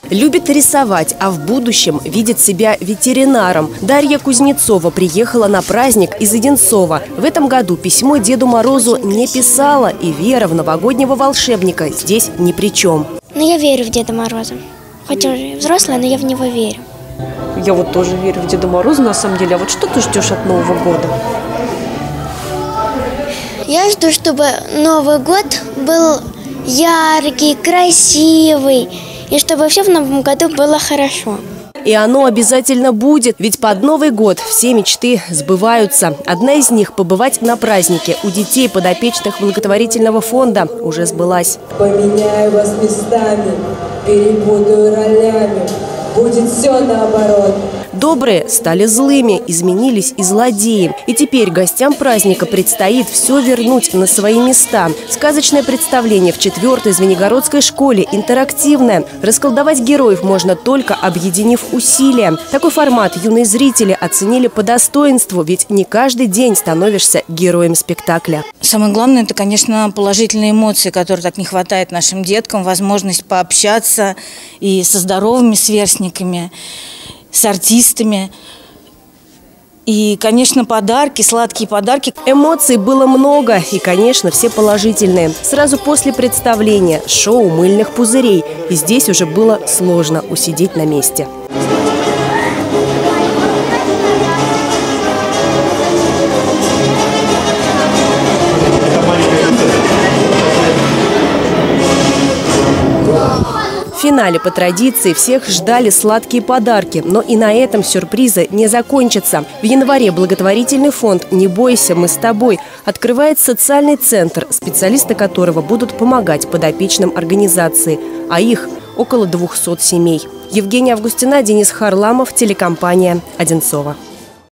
Любит рисовать, а в будущем видит себя ветеринаром. Дарья Кузнецова приехала на праздник из Одинцова. В этом году письмо Деду Морозу не писала, и вера в новогоднего волшебника здесь ни при чем. Но я верю в Деда Мороза. Хоть он уже взрослый, но я в него верю. Я вот тоже верю в Деда Мороза на самом деле. А вот что ты ждешь от Нового года? Я жду, чтобы Новый год был яркий, красивый, и чтобы все в Новом году было хорошо. И оно обязательно будет, ведь под Новый год все мечты сбываются. Одна из них – побывать на празднике у детей подопечных благотворительного фонда уже сбылась. Поменяю вас местами, перепутаю ролями, будет все наоборот. Добрые стали злыми, изменились и злодеи. И теперь гостям праздника предстоит все вернуть на свои места. Сказочное представление в 4-й Звенигородской школе интерактивное. Расколдовать героев можно только объединив усилия. Такой формат юные зрители оценили по достоинству, ведь не каждый день становишься героем спектакля. Самое главное – это, конечно, положительные эмоции, которые так не хватает нашим деткам, возможность пообщаться и со здоровыми сверстниками, с артистами. И, конечно, подарки, сладкие подарки. Эмоций было много и, конечно, все положительные. Сразу после представления шоу мыльных пузырей. И здесь уже было сложно усидеть на месте. В финале по традиции всех ждали сладкие подарки, но и на этом сюрпризы не закончатся. В январе благотворительный фонд «Не бойся, мы с тобой» открывает социальный центр, специалисты которого будут помогать подопечным организации, а их около 200 семей. Евгения Августина, Денис Харламов, телекомпания «Одинцова».